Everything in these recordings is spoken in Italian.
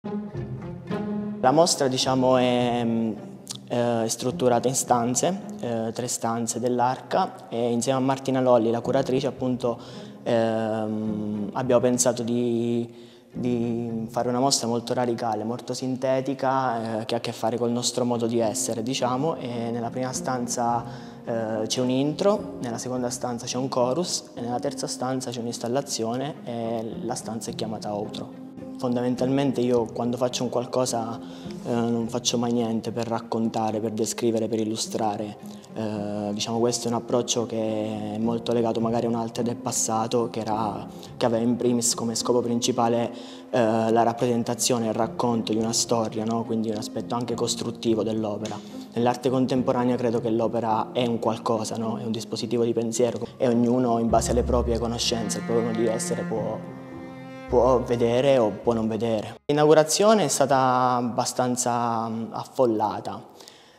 La mostra, diciamo, è strutturata in stanze, 3 stanze dell'Arca, e insieme a Martina Lolli, la curatrice, appunto, abbiamo pensato di fare una mostra molto radicale, molto sintetica, che ha a che fare col nostro modo di essere, diciamo, e nella prima stanza c'è un intro, nella seconda stanza c'è un chorus e nella terza stanza c'è un'installazione e la stanza è chiamata outro. Fondamentalmente io quando faccio un qualcosa non faccio mai niente per raccontare, per descrivere, per illustrare. Diciamo, questo è un approccio che è molto legato magari a un'arte del passato che aveva in primis come scopo principale la rappresentazione e il racconto di una storia, no? Quindi un aspetto anche costruttivo dell'opera. Nell'arte contemporanea credo che l'opera è un qualcosa, no? È un dispositivo di pensiero e ognuno in base alle proprie conoscenze, al proprio modo di essere può vedere o può non vedere. L'inaugurazione è stata abbastanza affollata.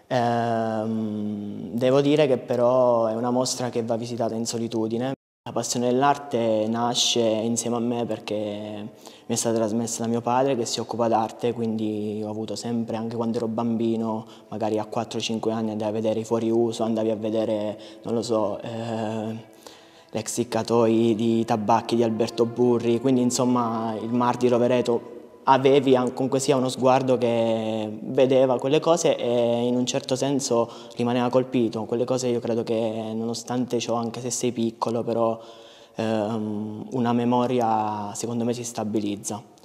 Devo dire che però è una mostra che va visitata in solitudine. La passione dell'arte nasce insieme a me perché mi è stata trasmessa da mio padre che si occupa d'arte, quindi ho avuto sempre, anche quando ero bambino, magari a 4-5 anni andavi a vedere i fuoriuso, andavi a vedere, non lo so, l'Essiccatoi di Tabacchi di Alberto Burri, quindi insomma il Mar di Rovereto avevi comunque sia uno sguardo che vedeva quelle cose e in un certo senso rimaneva colpito. Quelle cose io credo che nonostante ciò, anche se sei piccolo, però una memoria secondo me si stabilizza.